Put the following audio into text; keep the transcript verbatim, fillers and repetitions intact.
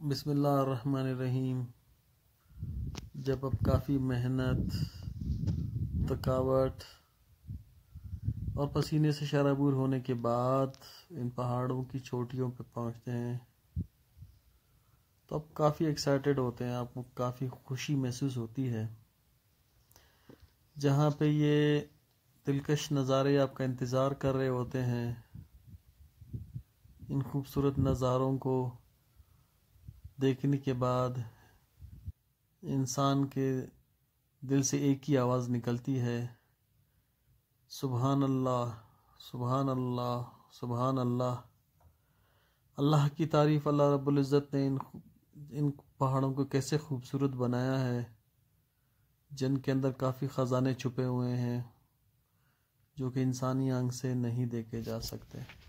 بسم اللہ الرحمن الرحیم۔ جب اب کافی محنت، تھکاوٹ اور پسینے سے شرابور ہونے کے بعد ان پہاڑوں کی چوٹیوں پہ پہنچتے ہیں تو اب کافی ایکسائٹیڈ ہوتے ہیں، آپ کو کافی خوشی محسوس ہوتی ہے۔ جہاں پہ یہ دلکش نظارے آپ کا انتظار کر رہے ہوتے ہیں، ان خوبصورت نظاروں کو دیکھنے کے بعد انسان کے دل سے ایک ہی آواز نکلتی ہے، سبحان اللہ، سبحان اللہ، سبحان اللہ۔ اللہ کی تعریف، اللہ رب العزت نے ان ان پہاڑوں کو کیسے خوبصورت بنایا ہے، جن کے اندر کافی خزانے چھپے ہوئے ہیں جو کہ انسانی آنکھ سے نہیں دیکھے جا سکتے۔